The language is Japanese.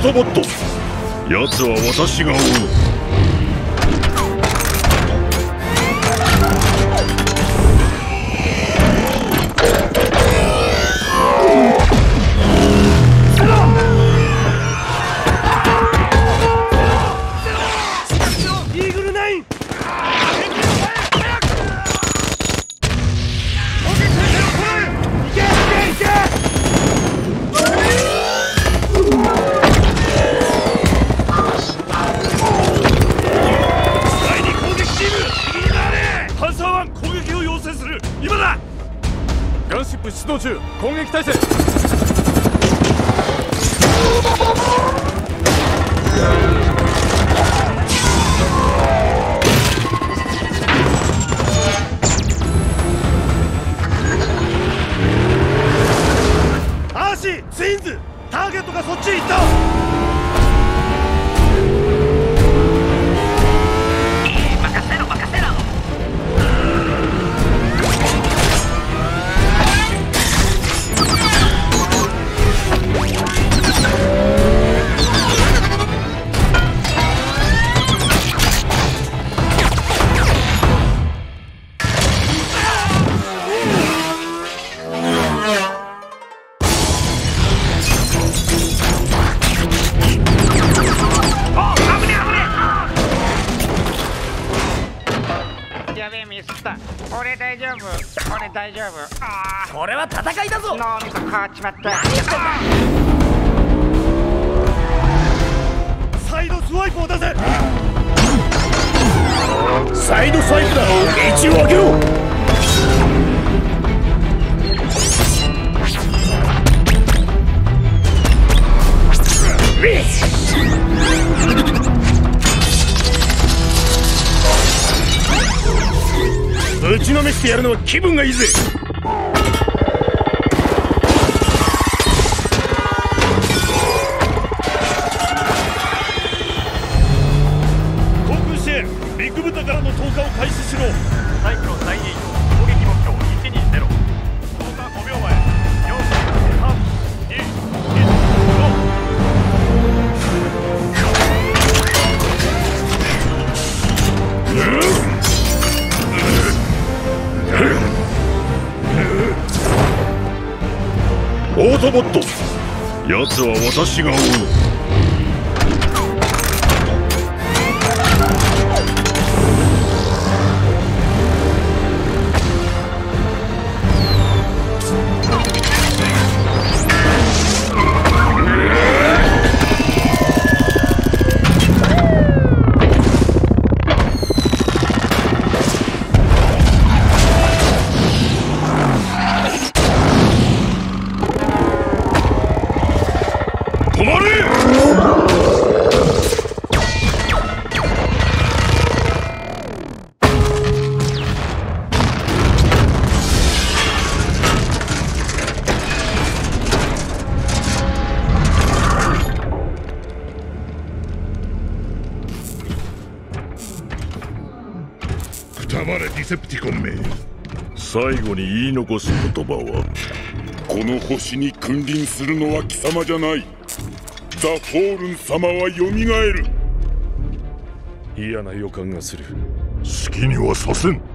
トボット、奴は私が追う。 ガンシップ出動中、攻撃態勢。 アーシー、ツインズ、ターゲットがそっちに行った。 任せろ任せろ。やべえ、ミスった。俺大丈夫、俺大丈夫。ああ、 これは戦いだぞ。 脳みそ変わっちまった。 サイドスワイプを出せ。 サイドスワイプだ。道を開けろ。打ちのめしてやるのは気分がいいぜ。 航空支援、ビッグブタからの投下を開始しろ。 サイクロン第2攻撃目標120。投下5秒前。4、3、2、 オートボット、奴は私が追う。止まれ！くたばれディセプティコンめ。最後に言い残す言葉は、この星に君臨するのは貴様じゃない。ザ・フォールン様はよみがえる。 嫌な予感がする。 好きにはさせん。